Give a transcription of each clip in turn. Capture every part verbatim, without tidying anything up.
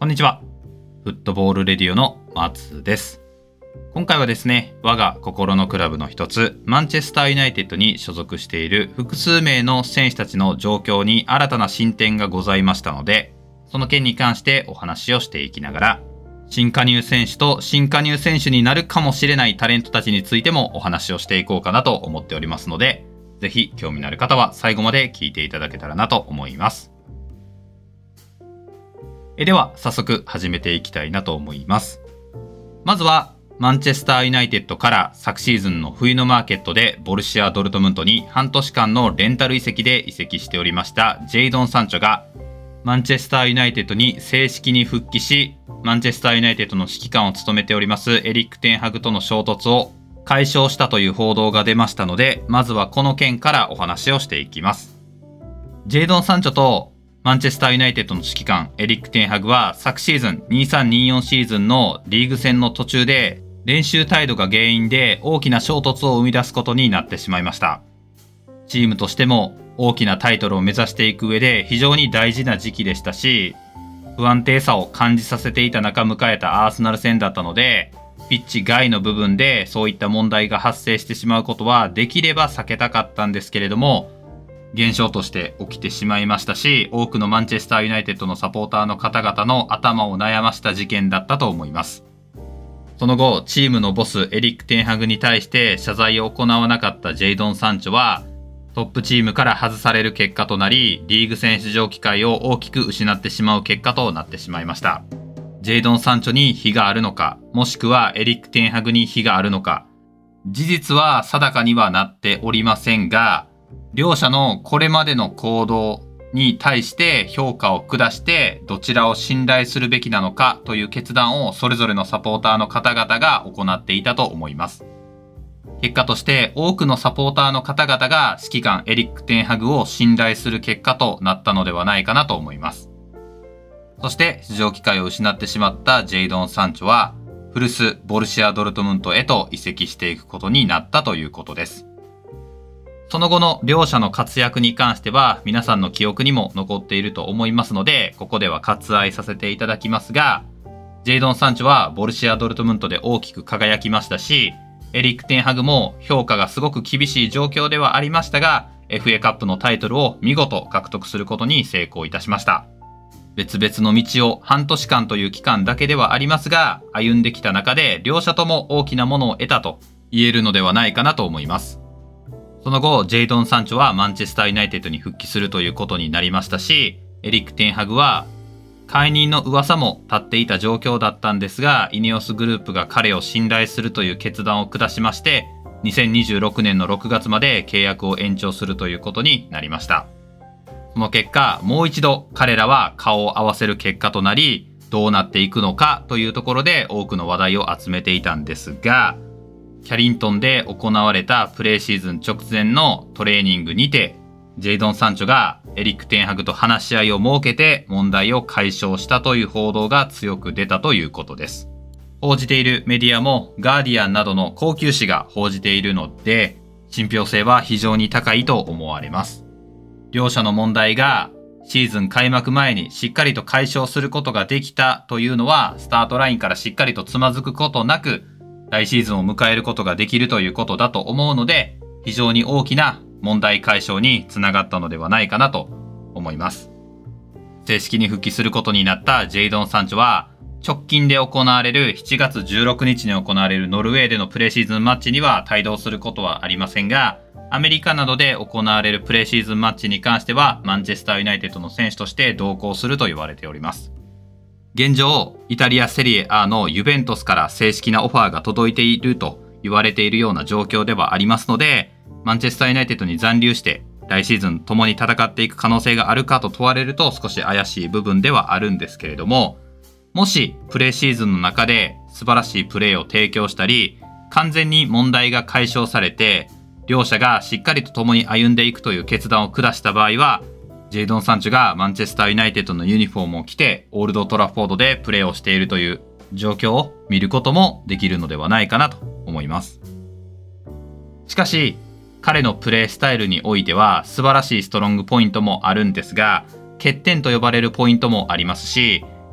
こんにちは。フットボールレディオの松です。今回はですね、我が心のクラブの一つ、マンチェスターユナイテッドに所属している複数名の選手たちの状況に新たな進展がございましたので、その件に関してお話をしていきながら、新加入選手と新加入選手になるかもしれないタレントたちについてもお話をしていこうかなと思っておりますので、ぜひ興味のある方は最後まで聞いていただけたらなと思います。えでは早速始めていきたいなと思います。まずはマンチェスターユナイテッドから昨シーズンの冬のマーケットでボルシア・ドルトムントに半年間のレンタル移籍で移籍しておりましたジェイドン・サンチョがマンチェスターユナイテッドに正式に復帰し、マンチェスターユナイテッドの指揮官を務めておりますエリック・テンハグとの衝突を解消したという報道が出ましたので、まずはこの件からお話をしていきます。ジェイドン・サンチョとマンチェスターユナイテッドの指揮官エリック・テンハグは昨シーズンにさんによんシーズンのリーグ戦の途中で練習態度が原因で大きな衝突を生み出すことになってしまいました。チームとしても大きなタイトルを目指していく上で非常に大事な時期でしたし、不安定さを感じさせていた中迎えたアーセナル戦だったので、ピッチ外の部分でそういった問題が発生してしまうことはできれば避けたかったんですけれども、現象として起きてしまいましたし、多くのマンチェスターユナイテッドのサポーターの方々の頭を悩ました事件だったと思います。その後、チームのボスエリック・テンハグに対して謝罪を行わなかったジェイドン・サンチョは、トップチームから外される結果となり、リーグ戦出場機会を大きく失ってしまう結果となってしまいました。ジェイドン・サンチョに非があるのか、もしくはエリック・テンハグに非があるのか、事実は定かにはなっておりませんが、両者のこれまでの行動に対して評価を下してどちらを信頼するべきなのかという決断をそれぞれのサポーターの方々が行っていたと思います。結果として多くのサポーターの方々が指揮官エリック・テンハグを信頼する結果となったのではないかなと思います。そして出場機会を失ってしまったジェイドン・サンチョは古巣ボルシア・ドルトムントへと移籍していくことになったということです。その後の両者の活躍に関しては皆さんの記憶にも残っていると思いますので、ここでは割愛させていただきますが、ジェイドン・サンチョはボルシア・ドルトムントで大きく輝きましたし、エリック・テンハグも評価がすごく厳しい状況ではありましたが、エフエー カップのタイトルを見事獲得することに成功いたしました。別々の道を半年間という期間だけではありますが、歩んできた中で両者とも大きなものを得たと言えるのではないかなと思います。その後、ジェイドン・サンチョはマンチェスターユナイテッドに復帰するということになりましたし、エリック・テンハグは解任の噂も立っていた状況だったんですが、イネオスグループが彼を信頼するという決断を下しまして、にせんにじゅうろくねんのろくがつまで契約を延長するということになりました。その結果、もう一度彼らは顔を合わせる結果となり、どうなっていくのかというところで多くの話題を集めていたんですが、キャリントンで行われたプレーシーズン直前のトレーニングにて、ジェイドン・サンチョがエリック・テンハグと話し合いを設けて問題を解消したという報道が強く出たということです。報じているメディアもガーディアンなどの高級紙が報じているので、信憑性は非常に高いと思われます。両者の問題がシーズン開幕前にしっかりと解消することができたというのは、スタートラインからしっかりとつまずくことなく、来シーズンを迎えることができるということだと思うので、非常に大きな問題解消につながったのではないかなと思います。正式に復帰することになったジェイドン・サンチョは、直近で行われるしちがつじゅうろくにちに行われるノルウェーでのプレシーズンマッチには帯同することはありませんが、アメリカなどで行われるプレシーズンマッチに関しては、マンチェスターユナイテッドの選手として同行すると言われております。現状、イタリアセリエ A のユベントスから正式なオファーが届いていると言われているような状況ではありますので、マンチェスターユナイテッドに残留して来シーズン共に戦っていく可能性があるかと問われると少し怪しい部分ではあるんですけれども、もしプレーシーズンの中で素晴らしいプレーを提供したり、完全に問題が解消されて、両者がしっかりと共に歩んでいくという決断を下した場合は、ジェイドン・サンチョがマンチェスターユナイテッドのユニフォームを着てオールド・トラフォードでプレーをしているという状況を見ることもできるのではないかなと思います。しかし彼のプレースタイルにおいては素晴らしいストロングポイントもあるんですが、欠点と呼ばれるポイントもありますし、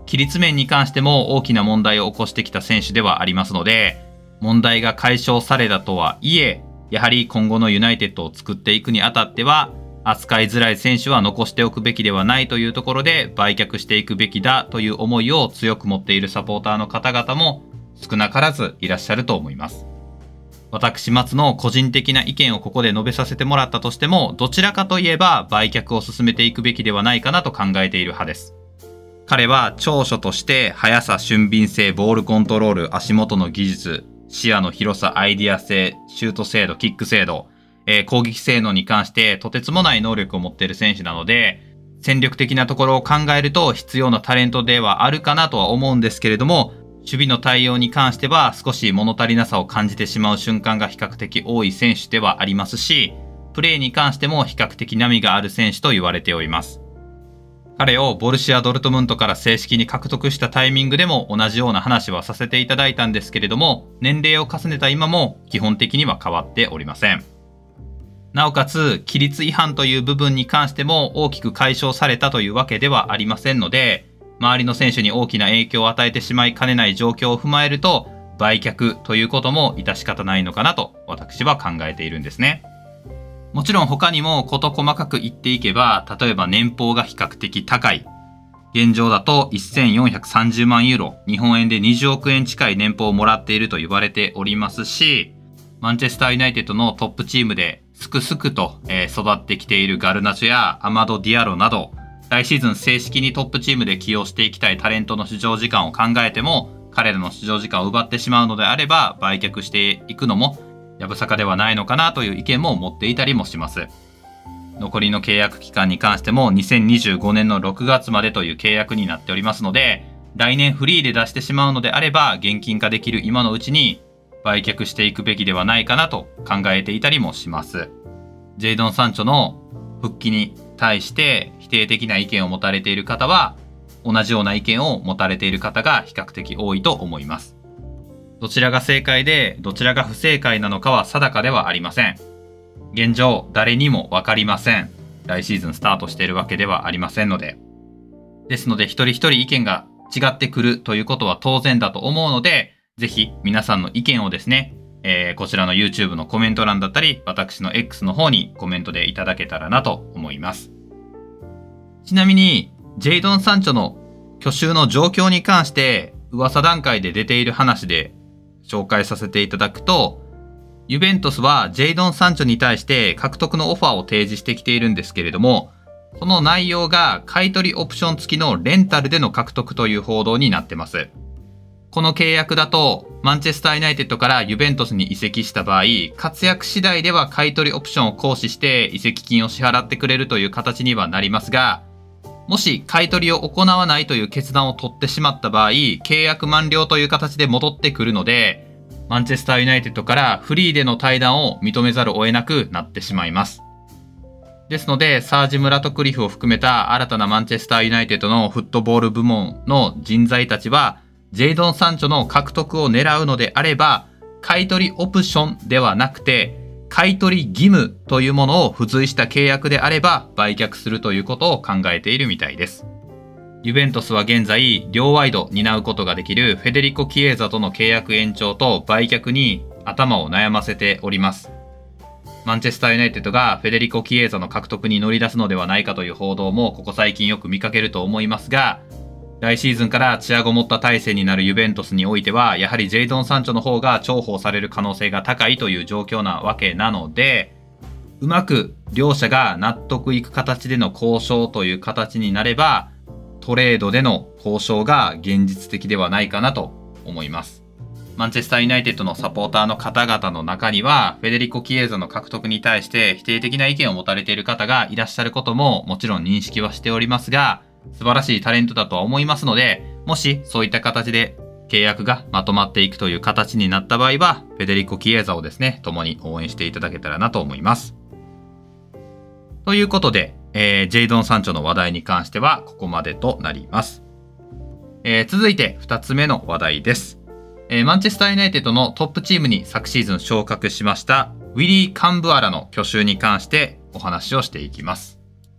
規律面に関しても大きな問題を起こしてきた選手ではありますので、問題が解消されたとはいえ、やはり今後のユナイテッドを作っていくにあたっては、扱いづらい選手は残しておくべきではないというところで売却していくべきだという思いを強く持っているサポーターの方々も少なからずいらっしゃると思います。私松の個人的な意見をここで述べさせてもらったとしても、どちらかといえば売却を進めていくべきではないかなと考えている派です。彼は長所として速さ、俊敏性、ボールコントロール、足元の技術、視野の広さ、アイディア性、シュート精度、キック精度、えー、攻撃性能に関してとてつもない能力を持っている選手なので、戦力的なところを考えると必要なタレントではあるかなとは思うんですけれども、守備の対応に関しては少し物足りなさを感じてしまう瞬間が比較的多い選手ではありますし、プレーに関しても比較的波がある選手と言われております。彼をボルシア・ドルトムントから正式に獲得したタイミングでも同じような話はさせていただいたんですけれども、年齢を重ねた今も基本的には変わっておりません。なおかつ、規律違反という部分に関しても大きく解消されたというわけではありませんので、周りの選手に大きな影響を与えてしまいかねない状況を踏まえると、売却ということも致し方ないのかなと私は考えているんですね。もちろん他にも事細かく言っていけば、例えば年俸が比較的高い。現状だとせんよんひゃくさんじゅうまんユーロ、日本円でにじゅうおくえん近い年俸をもらっていると言われておりますし、マンチェスターユナイテッドのトップチームですくすくと育ってきているガルナチョやアマド・ディアロなど、来シーズン正式にトップチームで起用していきたいタレントの出場時間を考えても、彼らの出場時間を奪ってしまうのであれば、売却していくのもやぶさかではないのかなという意見も持っていたりもします。残りの契約期間に関してもにせんにじゅうごねんのろくがつまでという契約になっておりますので、来年フリーで出してしまうのであれば、現金化できる今のうちに売却していくべきではないかなと考えていたりもします。ジェイドン・サンチョの復帰に対して否定的な意見を持たれている方は、同じような意見を持たれている方が比較的多いと思います。どちらが正解でどちらが不正解なのかは定かではありません。現状誰にもわかりません。来シーズンスタートしているわけではありませんので。ですので一人一人意見が違ってくるということは当然だと思うので、ぜひ皆さんの意見をですね、えー、こちらの YouTube のコメント欄だったり、私の X の方にコメントでいただけたらなと思います。ちなみに、ジェイドン・サンチョの去就の状況に関して噂段階で出ている話で紹介させていただくと、ユベントスはジェイドン・サンチョに対して獲得のオファーを提示してきているんですけれども、その内容が買い取りオプション付きのレンタルでの獲得という報道になってます。この契約だと、マンチェスター・ユナイテッドからユベントスに移籍した場合、活躍次第では買い取りオプションを行使して移籍金を支払ってくれるという形にはなりますが、もし買い取りを行わないという決断を取ってしまった場合、契約満了という形で戻ってくるので、マンチェスター・ユナイテッドからフリーでの退団を認めざるを得なくなってしまいます。ですので、サージ・ムラトクリフを含めた新たなマンチェスター・ユナイテッドのフットボール部門の人材たちは、ジェイドン・サンチョの獲得を狙うのであれば、買い取りオプションではなくて、買い取り義務というものを付随した契約であれば売却するということを考えているみたいです。ユベントスは現在、両ワイド担うことができるフェデリコ・キエーザとの契約延長と売却に頭を悩ませております。マンチェスター・ユナイテッドがフェデリコ・キエーザの獲得に乗り出すのではないかという報道もここ最近よく見かけると思いますが、来シーズンからチアゴモッタ体制になるユベントスにおいては、やはりジェイドン・サンチョの方が重宝される可能性が高いという状況なわけなので、うまく両者が納得いく形での交渉という形になれば、トレードでの交渉が現実的ではないかなと思います。マンチェスター・ユナイテッドのサポーターの方々の中には、フェデリコ・キエーザの獲得に対して否定的な意見を持たれている方がいらっしゃることももちろん認識はしておりますが、素晴らしいタレントだとは思いますので、もしそういった形で契約がまとまっていくという形になった場合は、フェデリコ・キエーザをですね、共に応援していただけたらなと思います。ということで、えー、ジェイドン・サンチョの話題に関してはここまでとなります。えー、続いてふたつめの話題です。えー、マンチェスター・ユナイテッドのトップチームに昨シーズン昇格しましたウィリー・カンブアラの去就に関してお話をしていきます。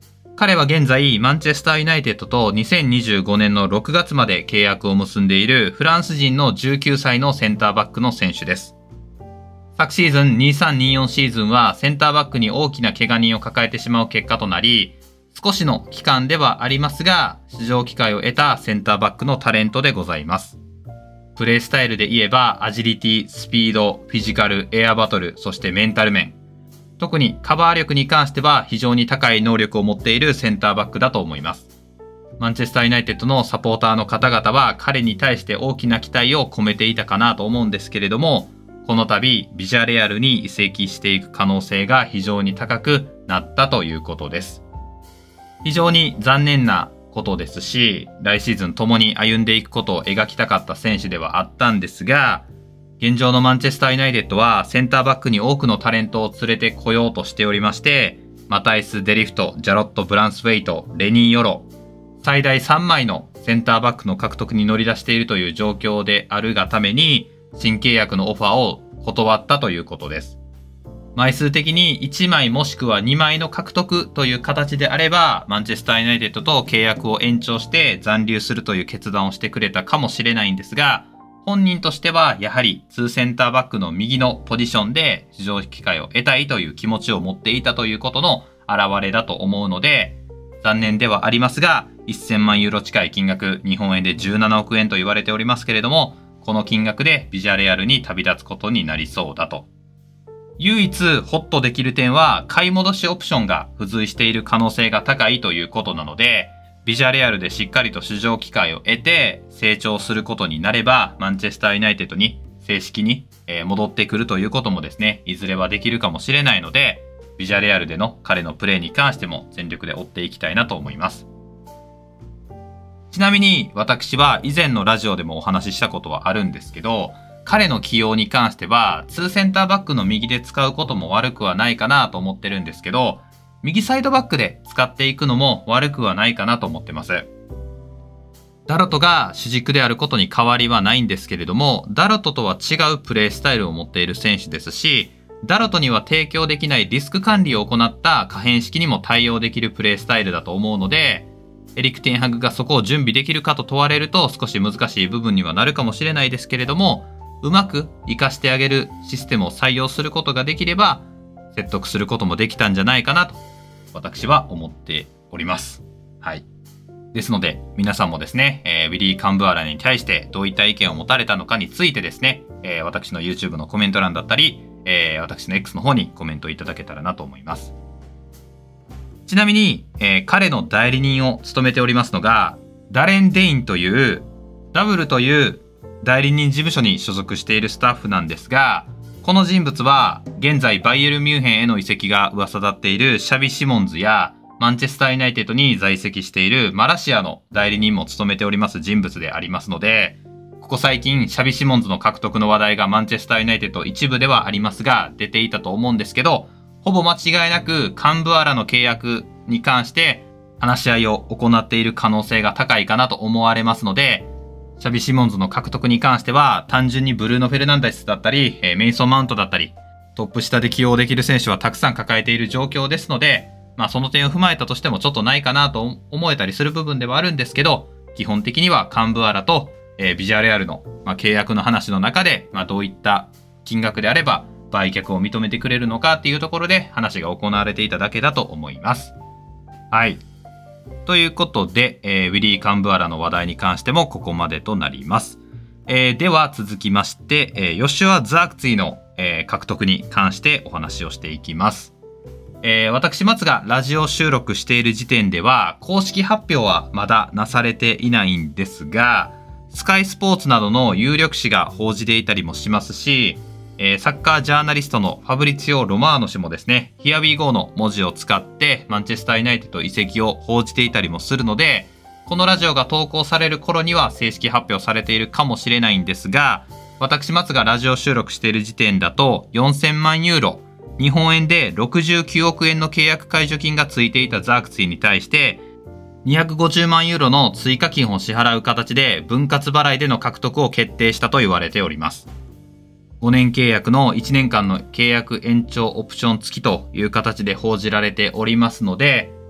彼は現在、マンチェスターユナイテッドとにせんにじゅうごねんのろくがつまで契約を結んでいるフランス人のじゅうきゅうさいのセンターバックの選手です。昨シーズンにじゅうさんにじゅうよんシーズンはセンターバックに大きな怪我人を抱えてしまう結果となり、少しの期間ではありますが、出場機会を得たセンターバックのタレントでございます。プレースタイルで言えば、アジリティ、スピード、フィジカル、エアバトル、そしてメンタル面。特にカバー力に関しては非常に高い能力を持っているセンターバックだと思います。マンチェスターユナイテッドのサポーターの方々は彼に対して大きな期待を込めていたかなと思うんですけれども、この度ビジャレアルに移籍していく可能性が非常に高くなったということです。非常に残念なことですし、来シーズン共に歩んでいくことを描きたかった選手ではあったんですが、現状のマンチェスターユナイテッドはセンターバックに多くのタレントを連れてこようとしておりまして、マタイス・デリフト、ジャロット・ブランスウェイト、レニー・ヨロ、最大さんまいのセンターバックの獲得に乗り出しているという状況であるがために、新契約のオファーを断ったということです。枚数的にいちまいもしくはにまいの獲得という形であれば、マンチェスターユナイテッドと契約を延長して残留するという決断をしてくれたかもしれないんですが、本人としてはやはりツーセンターバックの右のポジションで出場機会を得たいという気持ちを持っていたということの表れだと思うので、残念ではありますが、せんまんユーロ近い金額、日本円でじゅうななおくえんと言われておりますけれども、この金額でビジャレアルに旅立つことになりそうだと。唯一ホッとできる点は、買い戻しオプションが付随している可能性が高いということなので、ビジャレアルでしっかりと出場機会を得て成長することになれば、マンチェスターユナイテッドに正式に戻ってくるということもですね、いずれはできるかもしれないので、ビジャレアルでの彼のプレーに関しても全力で追っていきたいなと思います。ちなみに私は以前のラジオでもお話ししたことはあるんですけど、彼の起用に関してはツーセンターバックの右で使うことも悪くはないかなと思ってるんですけど、右サイドバックで使っていくのも悪くはないかなと思ってます。ダロトが主軸であることに変わりはないんですけれども、ダロトとは違うプレースタイルを持っている選手ですし、ダロトには提供できないリスク管理を行った可変式にも対応できるプレースタイルだと思うので、エリク・テンハグがそこを準備できるかと問われると少し難しい部分にはなるかもしれないですけれども、うまく活かしてあげるシステムを採用することができれば説得することもできたんじゃないかなと私は思っております。はい。ですので皆さんもですね、えー、ウィリー・カンブアラに対してどういった意見を持たれたのかについてですね、えー、私の YouTube のコメント欄だったり、えー、私の X の方にコメントいただけたらなと思います。ちなみに、えー、彼の代理人を務めておりますのが、ダレン・デインという、ダブルという代理人事務所に所属しているスタッフなんですが、この人物は、現在バイエルミュンヘンへの移籍が噂立っているシャビ・シモンズや、マンチェスターユナイテッドに在籍しているマラシアの代理人も務めております人物でありますので、ここ最近、シャビ・シモンズの獲得の話題がマンチェスターユナイテッド一部ではありますが、出ていたと思うんですけど、ほぼ間違いなくカンブアラの契約に関して話し合いを行っている可能性が高いかなと思われますので、シャビ・シモンズの獲得に関しては単純にブルーノ・フェルナンデスだったり、メイソン・マウントだったり、トップ下で起用できる選手はたくさん抱えている状況ですので、まあその点を踏まえたとしてもちょっとないかなと思えたりする部分ではあるんですけど、基本的にはカンブアラと、えー、ビジャレアルの、まあ、契約の話の中で、まあ、どういった金額であれば売却を認めてくれるのかっていうところで話が行われていただけだと思います。はい。ということで、えー、ウィリー・カンブアラの話題に関してもここまでとなります。えー、では続きまして、えー、ヨシュア・ザークツィの、えー、獲得に関してお話をしていきます。えー、私、松がラジオ収録している時点では公式発表はまだなされていないんですが、スカイスポーツなどの有力紙が報じていたりもしますし、えー、サッカージャーナリストのファブリツィオ・ロマーノ氏もですね、Here we go の文字を使ってマンチェスターユナイテッド移籍を報じていたりもするので、このラジオが投稿される頃には正式発表されているかもしれないんですが、私松がラジオ収録している時点だとよんせんまんユーロ、日本円でろくじゅうきゅうおくえんの契約解除金がついていたザークツィに対してにひゃくごじゅうまんユーロの追加金を支払う形で分割払いでの獲得を決定したと言われております。ごねん契約のいちねんかんの契約延長オプション付きという形で報じられておりますので、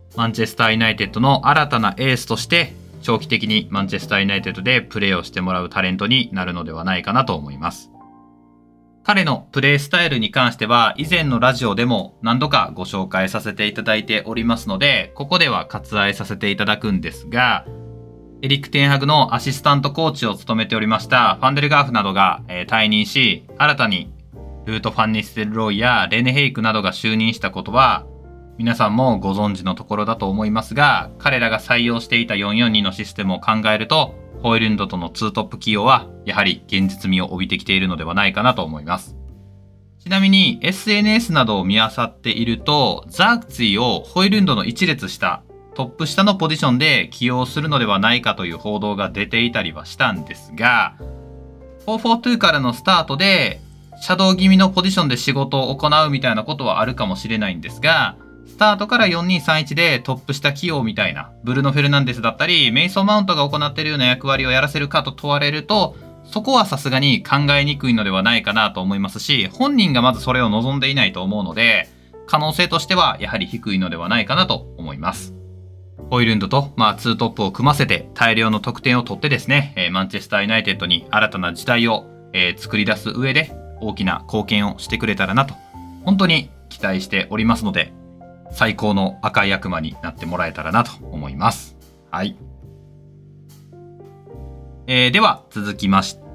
マンチェスターユナイテッドの新たなエースとして長期的にマンチェスターユナイテッドでプレーをしてもらうタレントになるのではないかなと思います。彼のプレースタイルに関しては以前のラジオでも何度かご紹介させていただいておりますので、ここでは割愛させていただくんですが、エリック・テンハグのアシスタントコーチを務めておりましたファンデルガーフなどが、えー、退任し、新たにルート・ファンニステルロイやレネ・ヘイクなどが就任したことは皆さんもご存知のところだと思いますが、彼らが採用していたよんよんにのシステムを考えると、ホイルンドとのツートップ起用はやはり現実味を帯びてきているのではないかなと思います。ちなみに エスエヌエス などを見漁っていると、ザークツィをホイルンドの一列下、トップ下のポジションで起用するのではないかという報道が出ていたりはしたんですが、フォーフォーツーからのスタートでシャドウ気味のポジションで仕事を行うみたいなことはあるかもしれないんですが、スタートからよんにさんいちでトップ下起用みたいな、ブルノ・フェルナンデスだったりメイソン・マウントが行っているような役割をやらせるかと問われると、そこはさすがに考えにくいのではないかなと思いますし、本人がまずそれを望んでいないと思うので、可能性としてはやはり低いのではないかなと思います。ホイルンドと、まあ、ツートップを組ませて大量の得点を取ってですね、えー、マンチェスターユナイテッドに新たな時代を、えー、作り出す上で大きな貢献をしてくれたらなと、本当に期待しておりますので、最高の赤い悪魔になってもらえたらなと思います。はい。えー、では続きまして、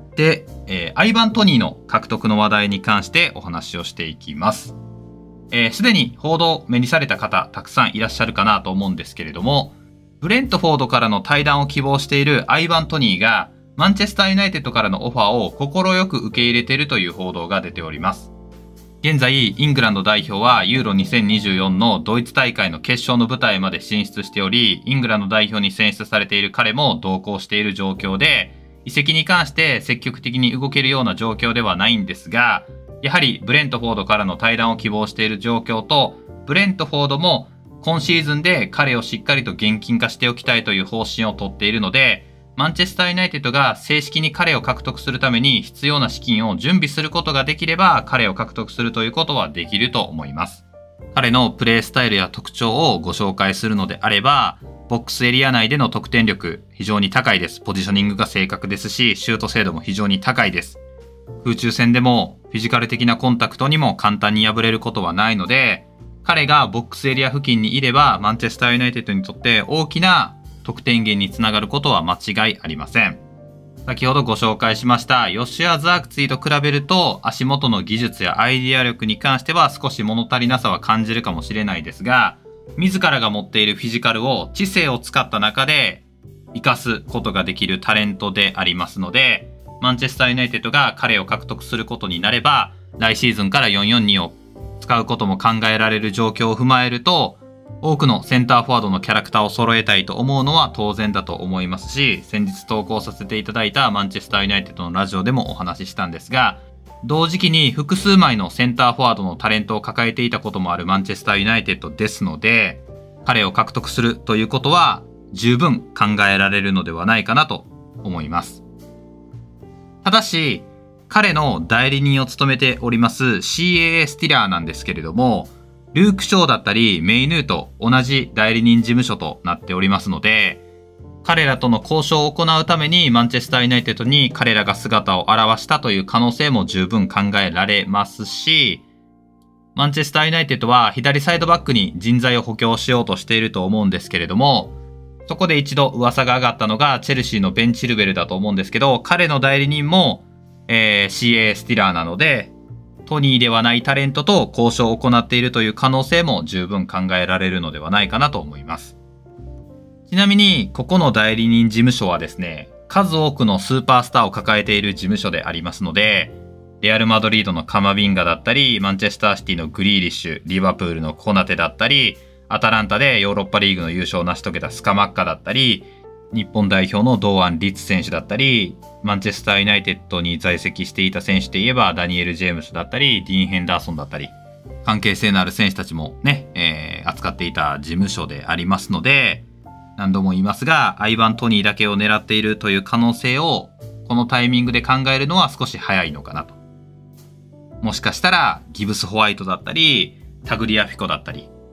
えー、アイバン・トニーの獲得の話題に関してお話をしていきます。す、えー、で、に報道を目にされた方たくさんいらっしゃるかなと思うんですけれども、ブレントフォードからの退団を希望しているアイバン・トニーがマンチェスターユナイテッドからのオファーを快く受け入れているという報道が出ております。現在、イングランド代表はユーロにせんにじゅうよんのドイツ大会の決勝の舞台まで進出しており、イングランド代表に選出されている彼も同行している状況で、移籍に関して積極的に動けるような状況ではないんですが、やはりブレントフォードからの退団を希望している状況と、ブレントフォードも今シーズンで彼をしっかりと現金化しておきたいという方針をとっているので、マンチェスターユナイテッドが正式に彼を獲得するために必要な資金を準備することができれば、彼を獲得するということはできると思います。彼のプレースタイルや特徴をご紹介するのであれば、ボックスエリア内での得点力非常に高いです。ポジショニングが正確ですし、シュート精度も非常に高いです。空中戦でもフィジカル的なコンタクトにも簡単に破れることはないので、彼がボックスエリア付近にいればマンチェスターユナイテッドにとって大きな得点源につながることは間違いありません。先ほどご紹介しましたヨシュア・ザークツィと比べると、足元の技術やアイデア力に関しては少し物足りなさは感じるかもしれないですが、自らが持っているフィジカルを知性を使った中で活かすことができるタレントでありますので、マンチェスターユナイテッドが彼を獲得することになれば、来シーズンからよんよんにを使うことも考えられる状況を踏まえると、多くのセンターフォワードのキャラクターを揃えたいと思うのは当然だと思いますし、先日投稿させていただいたマンチェスターユナイテッドのラジオでもお話ししたんですが、同時期に複数枚のセンターフォワードのタレントを抱えていたこともあるマンチェスターユナイテッドですので、彼を獲得するということは十分考えられるのではないかなと思います。ただし、彼の代理人を務めております シーエーエー スティラーなんですけれども、ルーク・ショーだったりメイヌーと同じ代理人事務所となっておりますので、彼らとの交渉を行うためにマンチェスターユナイテッドに彼らが姿を現したという可能性も十分考えられますし、マンチェスターユナイテッドは左サイドバックに人材を補強しようとしていると思うんですけれども、そこで一度噂が上がったのがチェルシーのベン・チルベルだと思うんですけど、彼の代理人も、えー、シーエーエー スティラーなので、トニーではないタレントと交渉を行っているという可能性も十分考えられるのではないかなと思います。ちなみに、ここの代理人事務所はですね、数多くのスーパースターを抱えている事務所でありますので、レアル・マドリードのカマビンガだったり、マンチェスターシティのグリーリッシュ、リバプールのコナテだったり、アタランタでヨーロッパリーグの優勝を成し遂げたスカマッカだったり、日本代表の堂安律選手だったり、マンチェスターユナイテッドに在籍していた選手で言えばダニエル・ジェームスだったり、ディーン・ヘンダーソンだったり、関係性のある選手たちもね、えー、扱っていた事務所でありますので、何度も言いますが、アイバン・トニーだけを狙っているという可能性をこのタイミングで考えるのは少し早いのかなと。もしかしたらギブス・ホワイトだったり、タグリアフィコだったり、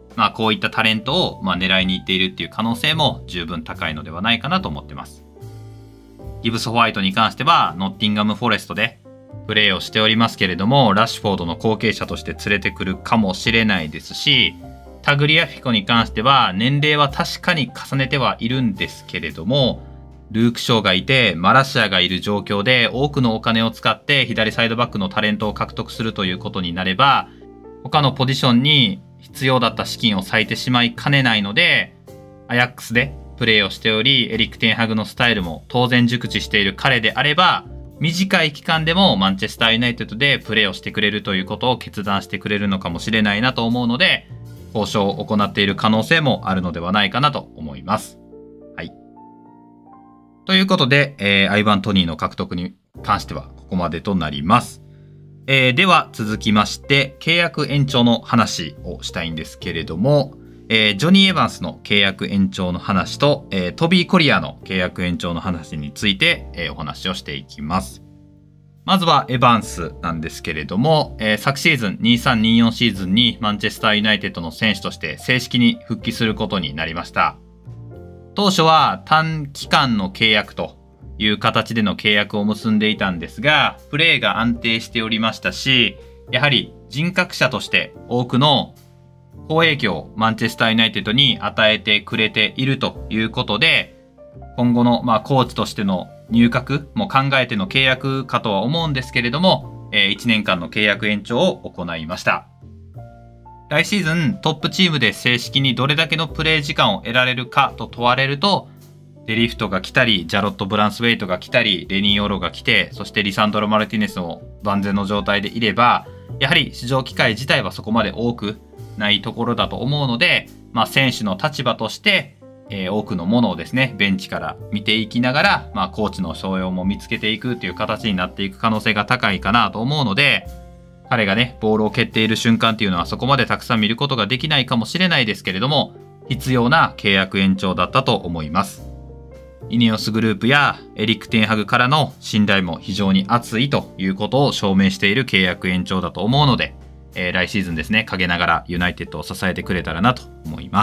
まあ、こういったタレントを、まあ、狙いに行っているっていう可能性も十分高いのではないかなと思ってます。ギブス・ホワイトに関しては、ノッティンガム・フォレストでプレーをしておりますけれども、ラッシュフォードの後継者として連れてくるかもしれないですし、タグリアフィコに関しては、年齢は確かに重ねてはいるんですけれども、ルーク・ショーがいて、マラシアがいる状況で、多くのお金を使って左サイドバックのタレントを獲得するということになれば、他のポジションに必要だった資金を割いてしまいかねないので、アヤックスでプレーをしており、エリック・テンハグのスタイルも当然熟知している彼であれば、短い期間でもマンチェスターユナイテッドでプレーをしてくれるということを決断してくれるのかもしれないなと思うので、交渉を行っている可能性もあるのではないかなと思います。はい。ということで、えー、アイバン・トニーの獲得に関してはここまでとなります。えー、では続きまして、契約延長の話をしたいんですけれども、えー、ジョニー・エヴァンスの契約延長の話と、えー、トビー・コリアの契約延長の話について、えー、お話をしていきます。まずはエヴァンスなんですけれども、えー、昨シーズンにじゅうさんにじゅうよんシーズンにマンチェスターユナイテッドの選手として正式に復帰することになりました。当初は短期間の契約という形での契約を結んでいたんですが、プレーが安定しておりましたし、やはり人格者として多くの好影響をマンチェスターユナイテッドに与えてくれているということで、今後のまあコーチとしての入閣も考えての契約かとは思うんですけれども、えー、いちねんかんの契約延長を行いました。来シーズントップチームで正式にどれだけのプレー時間を得られるかと問われると、デリフトが来たり、ジャロット・ブランスウェイトが来たり、レニー・オロが来て、そしてリサンドロ・マルティネスも万全の状態でいれば、やはり出場機会自体はそこまで多くないところだと思うので、まあ、選手の立場として、えー、多くのものをですね、ベンチから見ていきながら、まあ、コーチの素養も見つけていくという形になっていく可能性が高いかなと思うので、彼がね、ボールを蹴っている瞬間っていうのはそこまでたくさん見ることができないかもしれないですけれども、必要な契約延長だったと思います。イネオスグループやエリック・テンハグからの信頼も非常に厚いということを証明している契約延長だと思うので、えー、来シーズンですね、陰ながらユナイテッドを支えてくれたらなと思います。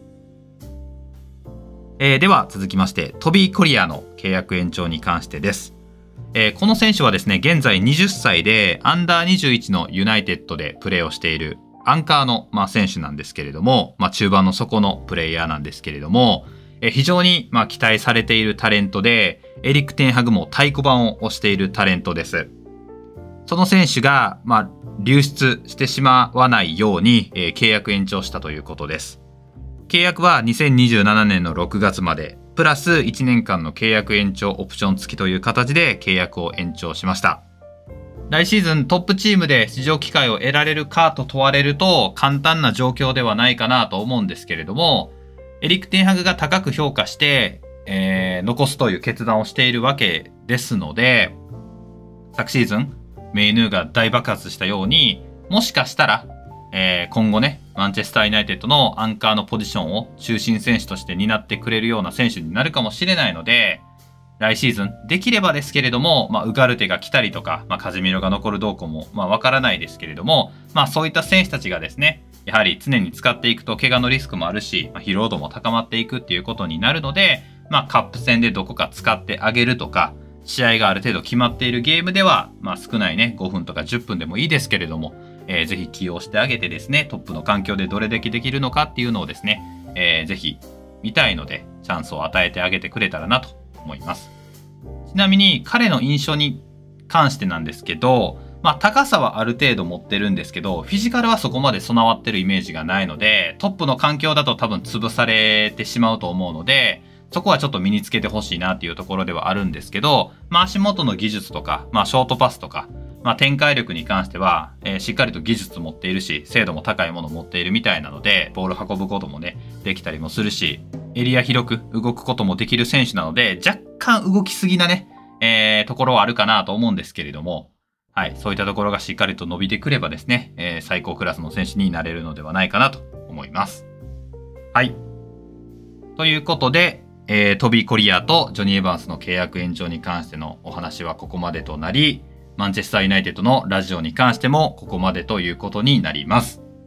えー、では続きまして、トビー・コリアの契約延長に関してです。えー、この選手はですね、現在はたちでアンダーにじゅういちのユナイテッドでプレーをしているアンカーの、まあ、選手なんですけれども、まあ、中盤の底のプレイヤーなんですけれども、えー、非常に、まあ、期待されているタレントで、エリック・テンハグも太鼓判を押しているタレントです。その選手が、まあ、流出してしまわないように、えー、契約延長したということです。契約はにせんにじゅうななねんのろくがつまで、プラスいちねんかんの契約延長オプション付きという形で契約を延長しました。来シーズントップチームで出場機会を得られるかと問われると簡単な状況ではないかなと思うんですけれども、エリック・テンハグが高く評価して、えー、残すという決断をしているわけですので、昨シーズンメイヌーが大爆発したように、もしかしたら、えー、今後ね、マンチェスターユナイテッドのアンカーのポジションを中心選手として担ってくれるような選手になるかもしれないので、来シーズン、できればですけれども、まあ、ウガルテが来たりとか、まあ、カゼミロが残る動向も、まあ、わからないですけれども、まあ、そういった選手たちがですね、やはり常に使っていくと怪我のリスクもあるし、まあ、疲労度も高まっていくっていうことになるので、まあ、カップ戦でどこか使ってあげるとか、試合がある程度決まっているゲームでは、まあ、少ないね、ごふんとかじゅっぷんでもいいですけれども、えー、ぜひ起用してあげてですね、トップの環境でどれだけできるのかっていうのをですね、えー、ぜひ見たいので、チャンスを与えてあげてくれたらなと思います。ちなみに彼の印象に関してなんですけど、まあ高さはある程度持ってるんですけど、フィジカルはそこまで備わってるイメージがないので、トップの環境だと多分潰されてしまうと思うので、そこはちょっと身につけてほしいなっていうところではあるんですけど、まあ足元の技術とか、まあショートパスとか、まあ展開力に関しては、えー、しっかりと技術持っているし、精度も高いものを持っているみたいなので、ボール運ぶこともね、できたりもするし、エリア広く動くこともできる選手なので、若干動きすぎなね、えー、ところはあるかなと思うんですけれども、はい、そういったところがしっかりと伸びてくればですね、えー、最高クラスの選手になれるのではないかなと思います。はい。ということで、えー、トビー・コリアとジョニー・エヴァンスの契約延長に関してのお話はここまでとなり、マンチェスター・ユナイテッドのラジオに関してもここまでということになります。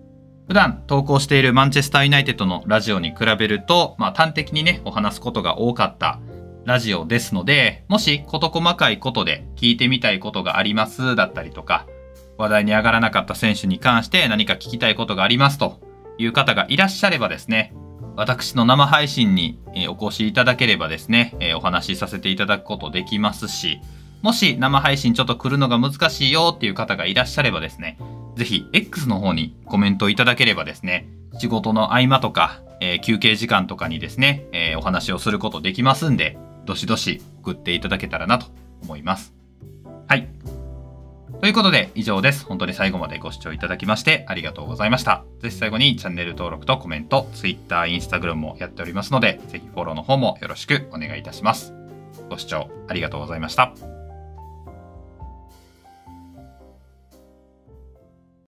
普段投稿しているマンチェスターユナイテッドのラジオに比べると、まあ端的にね、お話すことが多かったラジオですので、もし事細かいことで聞いてみたいことがありますだったりとか、話題に上がらなかった選手に関して何か聞きたいことがありますという方がいらっしゃればですね、私の生配信にお越しいただければですね、お話しさせていただくことできますし、もし生配信ちょっと来るのが難しいよっていう方がいらっしゃればですね、ぜひ X の方にコメントいただければですね、仕事の合間とか、えー、休憩時間とかにですね、えー、お話をすることできますんで、どしどし送っていただけたらなと思います。はい。ということで以上です。本当に最後までご視聴いただきましてありがとうございました。ぜひ最後にチャンネル登録とコメント、Twitter、Instagram もやっておりますので、ぜひフォローの方もよろしくお願いいたします。ご視聴ありがとうございました。